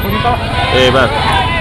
بس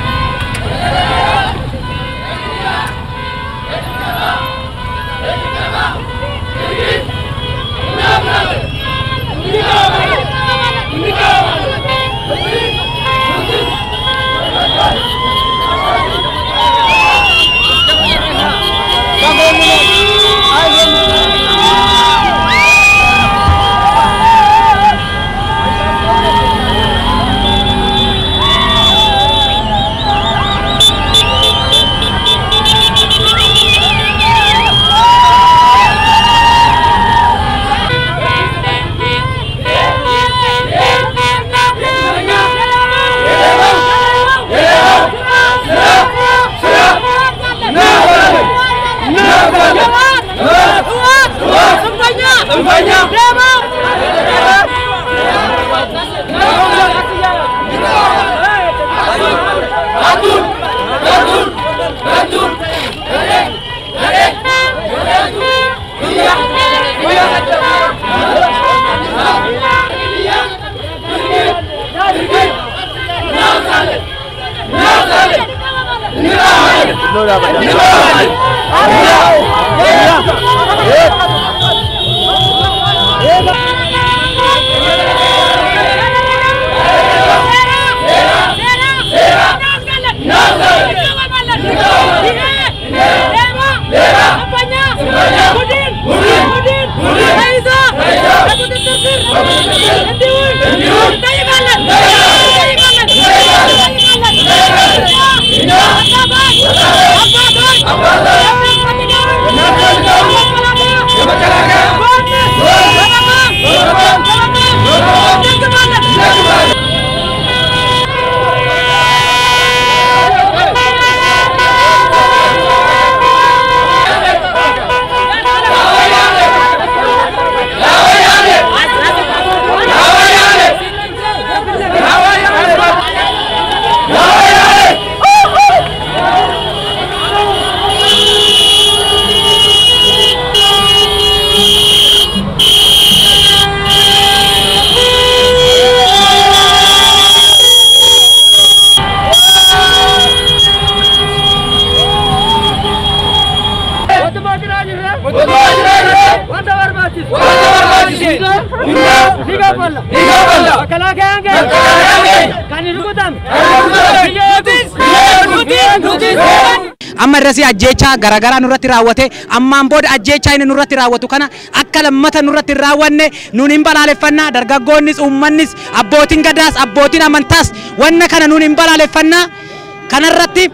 amma irratti ajjeecha garagara nurratti raawwate ammaan booda ajjeecha inni nurratti raawwatu kana akka lammata nurratti raawwanne nuun hin balaaleffannaa dargaggoonnis uummannis abbootiin gadaas abbootiin amantaas wanna kana nuun hin balaaleffannaa kanarratti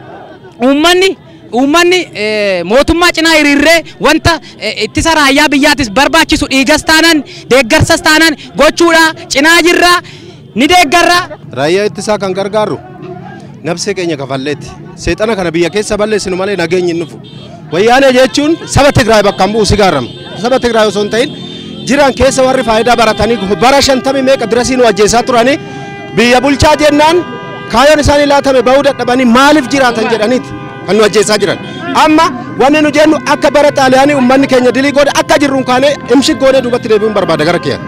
uummanni mootummaa cinaa hiriirree wanta ittisa raayyaa biyyaatis barbaachisu dhiigas taanaan deeggarsas taanaan gochuudha cinaa jirra ni deeggarra raayyaa ittisaa kan gargaaru nafsee keenya kafalleetti seexana kana biyya keessa balleessinu malee nageenyi nufu wayyaanee jechuun saba Tigraay bakka bu'u sigaarama saba Tigraay osoo hin ta'in jiran keessa warri faayidaa baratanii bara 50 meeqa dirasii nu ajjeesaa turanii biyya bulchaa jennaan kaayoon isaanii laatame bahuu dadhabanii maaliif jiraatan jedhaniiti kan nu ajjeesaa jiran amma wanni nu jennu akka bara xaaliyaanii uummanni keenya dilii goode akka jirruun kaanee imshik goonee duubatti deebi'uun barbaada gara kiyya.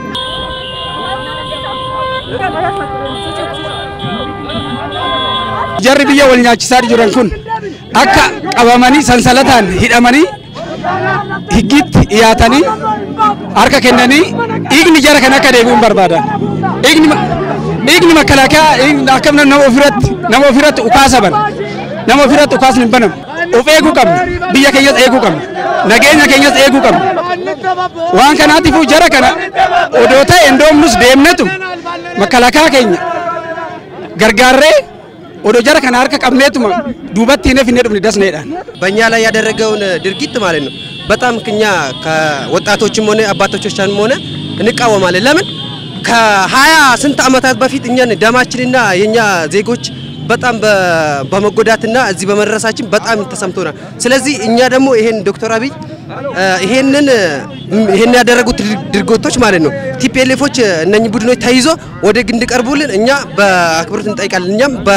jarri biyya wal nyaachisaa jiran kun akka qabamanii sansalataan hidhamanii higgiitti dhiyaatanii harka kennanii dhiigni jara kan akka deebi'uun barbaada. Dhiigni makalaakaa akka nama ofirratti ukaasaban nama ofirratti ukaasni hin banamu. Of eeguu qabna biyya keenyas eeguu qabna nageenya keenyas eeguu qabna waan kanaatiifuu jara kana odoo ta'e endoomnus deemnetu makalaakaa keenya gargaarree ወደ ጀራ ከና አርከ ቀምኔቱማ ዱበት ይነፍ ይነዱም ደስነዳን በእኛ ላይ ያደረገውን ድርጊት ማለት ነው በጣም ከኛ ከወጣቶችም ሆነ አባቶቻችንም ሆነ እንቃወማለን ለምን ከ20 ስንት አመታት በፊት እኛን ደማችንና የኛ ዜጎች በጣም በመጎዳትና እዚህ በመድረሳችን በጣም ተሰምቶናል ስለዚህ እኛ ደግሞ ይሄን ዶክተር አብይ ይሄን ያደረጉት ድርጎቶች ማለት ነው ቲፒኤልኤፎች እነኚህ ቡድኖች ተይዞ ወደ ግንድ እንዲቀርቡልን እኛ በአክብሮት እንጠይቃለን።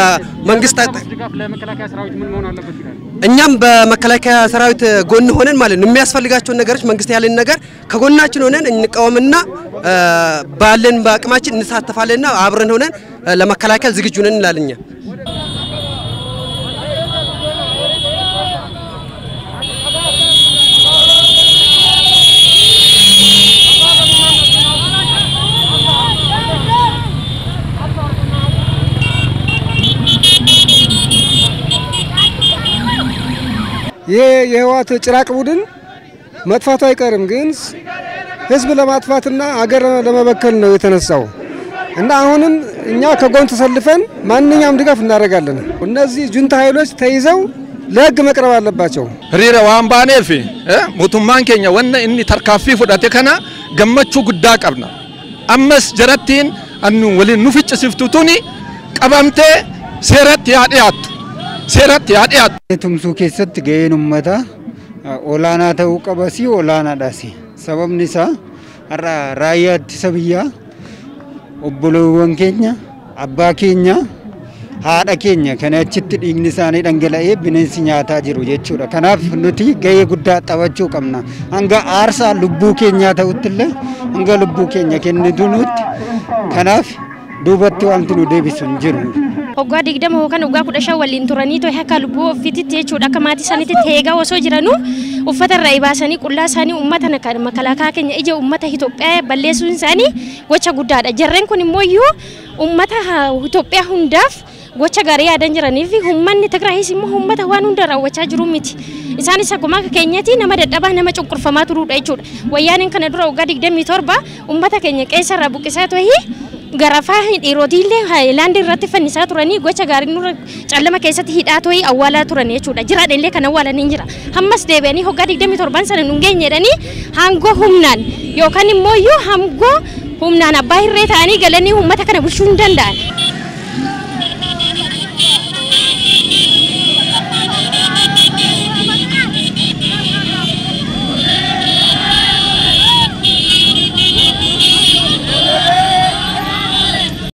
እኛም በመከላከያ ሰራዊት ጎን ሆነን ማለት ነው የሚያስፈልጋቸው ነገሮች መንግስት ያለን ነገር ከጎናችን ሆነን እንቀወምና ባለን በአቅማችን እንሳተፋለንና አብረን ሆነን ለመከላከል ዝግጁ ነን እንላለን። የህዋት ጭራቅ ቡድን መጥፋቱ አይቀርም ግን ህዝብ ለማጥፋትና አገር ለመበከል ነው የተነሳው እና አሁንም እኛ ከጎን ተሰልፈን ማንኛውም ድጋፍ እናደርጋለን። እነዚህ ጁንታ ኃይሎች ተይዘው ለህግ መቅረብ አለባቸው። ሪራ ዋምባኔፊ ሞቱማን ኬኛ ወነ እኒ ተርካፊ ፍዳቴ ከና ገመቹ ጉዳ ቀብና አመስ ጀረቲን አኑ ወሊ ኑፍጭ ሲፍቱቱኒ ቀባምቴ ሴረት ያዲያት ቱምሱ keessatti ga'een ummata olaanaa ta'uu qabasi olaanaadhaasi sababni isaa har'a raayyaa ittisa biyyaa obboloowwan keenya abbaa keenya haadha keenya kana achitti dhiigni isaanii dhangala'ee bineensi nyaataa jiru jechuudha. Kanaaf nuti ga'ee guddaa taphachuu qabna. Hanga aarsaa lubbuu keenyaa ta'utti illee hanga lubbuu keenya kennitu nutti kanaaf duubatti wanti nu deebisu hin jiru. Hoggaa digdama hookan hoggaa 15 waliin turanii too akka lubbuu ofiitti jechuudha akka maatii sanitti teegaa osoo jiranu uffata irraa ibaasanii qullaa isaanii uummata makalakaa keenya ija uummata Itoophiyaa balleessuun isaanii gocha guddaadha. Jarreen kun immoo uummata Itoophiyaa hundaaf gocha gaarii yaadan jiranii fi uummanni Tigraayis immoo uummata waan hunda raawwachaa jiru miti. Isaanis akkuma keenyatti nama dadhabaa nama cunqurfamaa turuudha jechuudha. Wayyaaniin kana dura hoggaa 27 uummata keenya qeessa irraa buqqisaa tooyi garafa dhiirotiillee haayilaandii irratti fannisaa turanii gocha gaarii nurra callama keessatti hidhaa tooyi awwaalaa turanii jechuudha. Jiraadhellee kan awwaalanii jira. Hammas deebi'anii hoggaa 27 sana nu geenyedhanii hangoo humnaan yookaan immoo hangoo humnaan abbaa hirree ta'anii galanii uummata kana bulchuu hin danda'an.